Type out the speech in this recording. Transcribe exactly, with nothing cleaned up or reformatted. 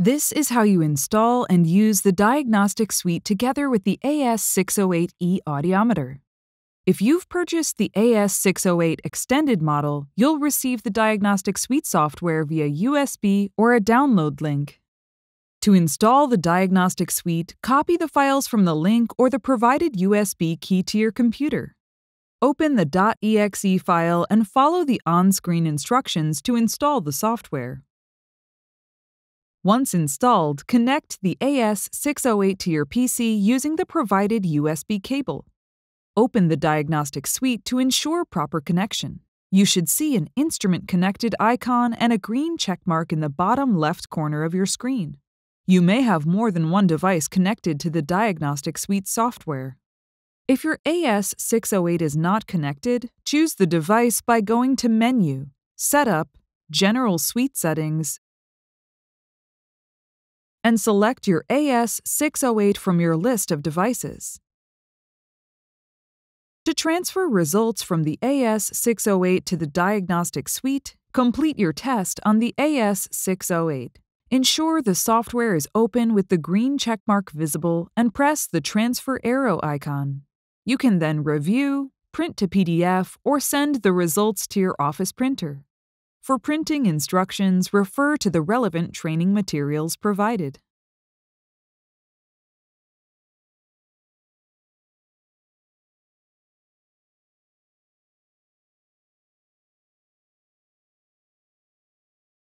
This is how you install and use the Diagnostic Suite together with the A S six oh eight E audiometer. If you've purchased the A S six oh eight extended model, you'll receive the Diagnostic Suite software via U S B or a download link. To install the Diagnostic Suite, copy the files from the link or the provided U S B key to your computer. Open the .exe file and follow the on-screen instructions to install the software. Once installed, connect the A S six oh eight to your P C using the provided U S B cable. Open the Diagnostic Suite to ensure proper connection. You should see an Instrument Connected icon and a green checkmark in the bottom left corner of your screen. You may have more than one device connected to the Diagnostic Suite software. If your A S six oh eight is not connected, choose the device by going to Menu, Setup, General Suite Settings, and select your A S six oh eight from your list of devices. To transfer results from the A S six oh eight to the Diagnostic Suite, complete your test on the A S six oh eight. Ensure the software is open with the green checkmark visible and press the transfer arrow icon. You can then review, print to P D F, or send the results to your office printer. For printing instructions, refer to the relevant training materials provided.